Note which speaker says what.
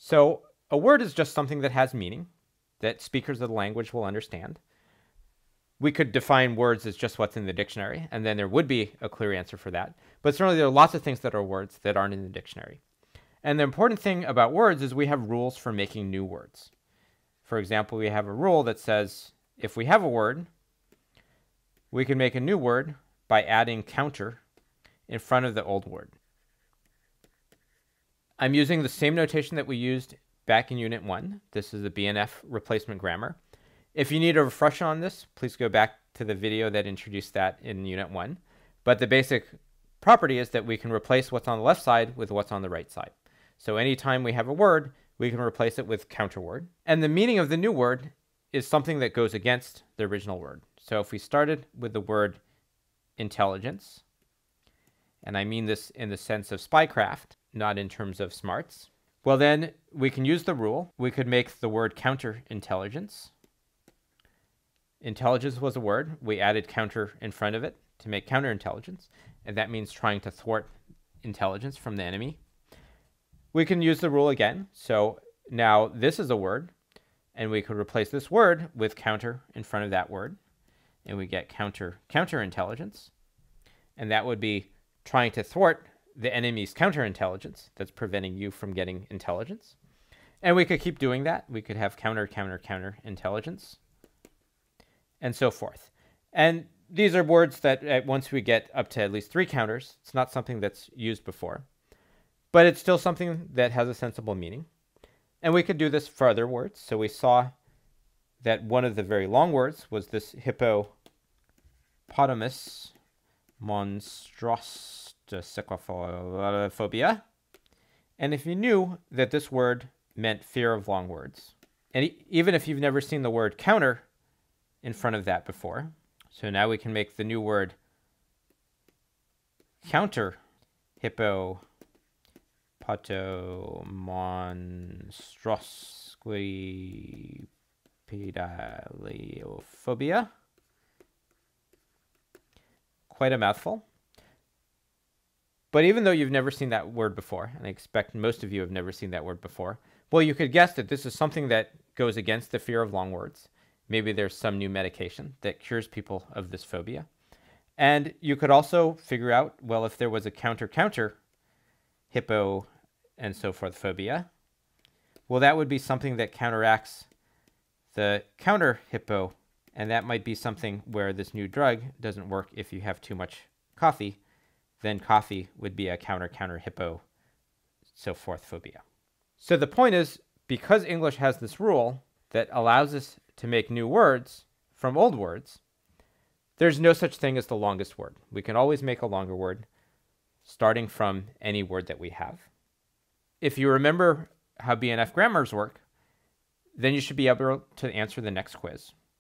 Speaker 1: So a word is just something that has meaning, that speakers of the language will understand. We could define words as just what's in the dictionary, and then there would be a clear answer for that. But certainly there are lots of things that are words that aren't in the dictionary. And the important thing about words is we have rules for making new words. For example, we have a rule that says if we have a word, we can make a new word by adding counter in front of the old word. I'm using the same notation that we used back in Unit 1. This is the BNF replacement grammar. If you need a refresher on this, please go back to the video that introduced that in Unit 1. But the basic property is that we can replace what's on the left side with what's on the right side. So anytime we have a word, we can replace it with counter word. And the meaning of the new word is something that goes against the original word. So if we started with the word intelligence, and I mean this in the sense of spycraft, not in terms of smarts, well then we can use the rule. We could make the word counterintelligence. Intelligence was a word. We added counter in front of it to make counterintelligence, and that means trying to thwart intelligence from the enemy. We can use the rule again. So now this is a word, and we could replace this word with counter in front of that word, and we get counterintelligence, and that would be trying to thwart the enemy's counterintelligence that's preventing you from getting intelligence. And we could keep doing that. We could have counterintelligence, and so forth. And these are words that once we get up to at least 3 counters, it's not something that's used before, but it's still something that has a sensible meaning. And we could do this for other words. So we saw that one of the very long words was this hippopotamus monstrosicophobia. And if you knew that this word meant fear of long words, and even if you've never seen the word counter in front of that before, so now we can make the new word counter hippopotomonstrosquipedaliophobia. Quite a mouthful. But even though you've never seen that word before, and I expect most of you have never seen that word before, well, you could guess that this is something that goes against the fear of long words. Maybe there's some new medication that cures people of this phobia. And you could also figure out, well, if there was a counter hippo and so forth phobia, well, that would be something that counteracts the counter hippo, and that might be something where this new drug doesn't work if you have too much coffee. Then coffee would be a counter hippo, so forth phobia. So the point is, because English has this rule that allows us to make new words from old words, there's no such thing as the longest word. We can always make a longer word starting from any word that we have. If you remember how BNF grammars work, then you should be able to answer the next quiz.